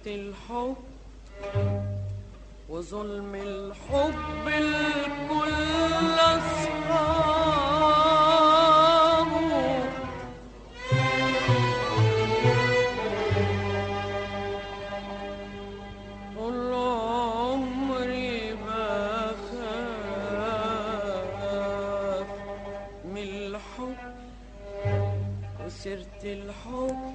الحب وظلم الحب الكل أصحابه. طول عمري بخاف من الحب وسيرة الحب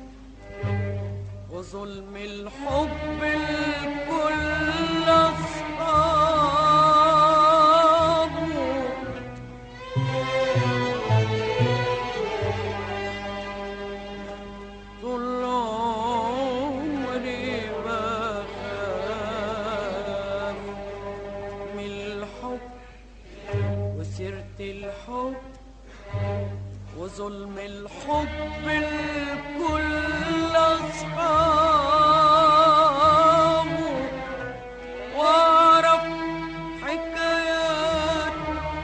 وظلم الحب الكل أصحابه. طول عمري بخاف من الحب وسيرة الحب وظلم الحب الكل أصحابه. وأعرف حكايات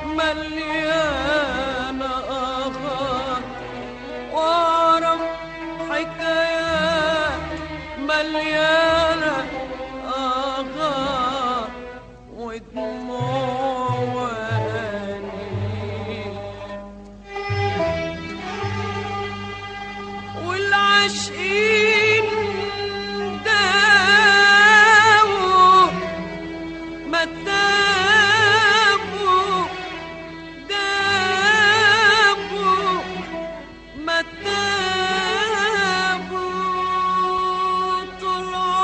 مليانة آخر، وأعرف حكايات مليانة آخر ودموع وأنين. والعاشقين داووا ما تابوا، دابوا ما تابوا. طول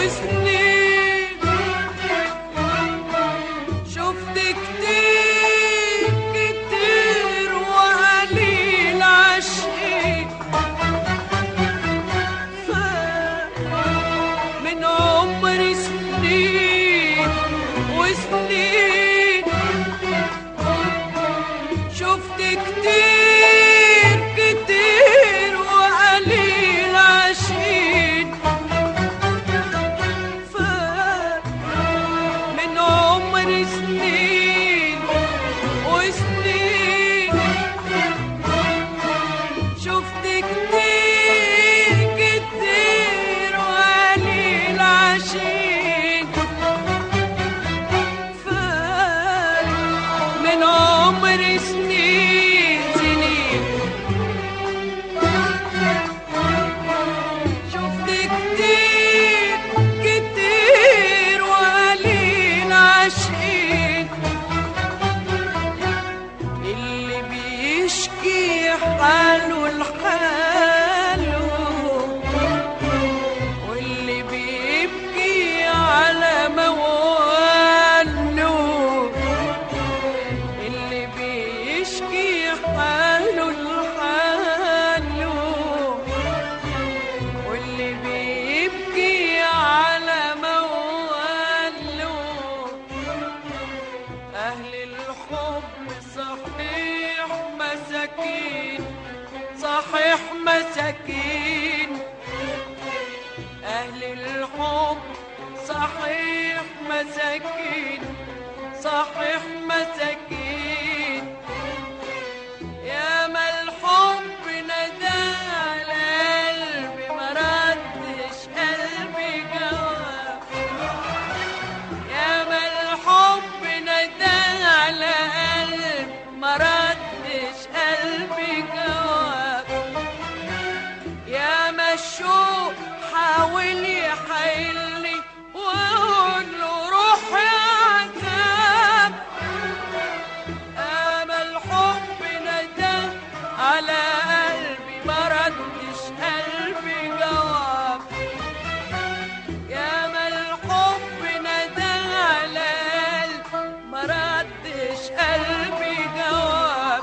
وسنين شفت كتير كتير وقليل عشقي من عمري سنين وسنين شفت كتير كتير وقليل عشقين من عمري سنين وسنين شفت كتير كتير وقليل عشقين من عمري سنين سنين شفت كتير كتير وقليل عشقين اللي بيشكي حاله لحاله واللي بيبكي على مواله اللي بيشكي حاله لحاله واللي بيبكي على مواله أهل الحب صحيح مساكين صحيح مساكين أهل الحب صحيح مساكين صحيح مساكين يا ما الحب ندى على قلبي ما ردش قلبي جواب يا ما الحب ندى على قلبي ما ردش قلبي جواب يا ما الشوق حاول يحيلني واقول له روح يا عذاب اما الحب ندى على قلبي ما ردش قلبي جواب يا ما الحب ندى على قلبي ما ردش قلبي جواب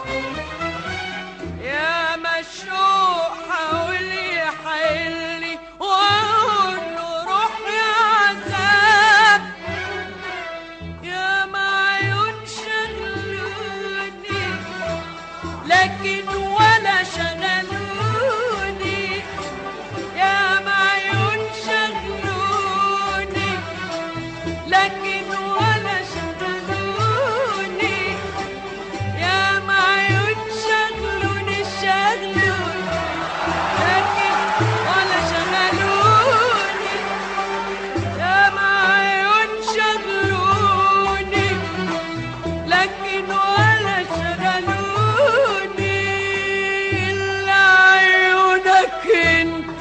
يا ما الشوق حاول يحيلني واقول له روح يا عذاب يا ما عيون شغلوني لكن ولا شغلوني يا ما عيون شغلوني لكن ولا شغلوني يا ما عيون شغلوني شغلوني لكن ولا شغلوني يا ما عيون شغلوني لكن ولا شغلوني إلا عيونك انت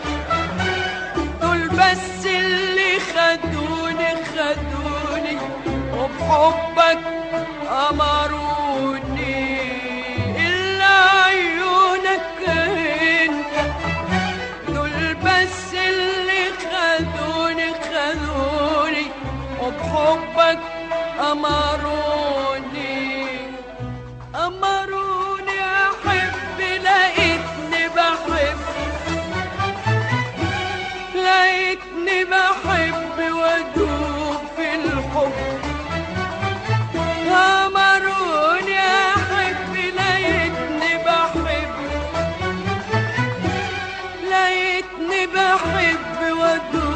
دول بس اللي خدوني خدوني وبحبك أمروني إلا عيونك انت دول بس اللي خدوني خدوني وبحبك أمروني أمروني أحب لقيتني بحب لقيتني بحب وأدوب في الحب أمروني أحب لقيتني بحب لقيتني بحب وأدوب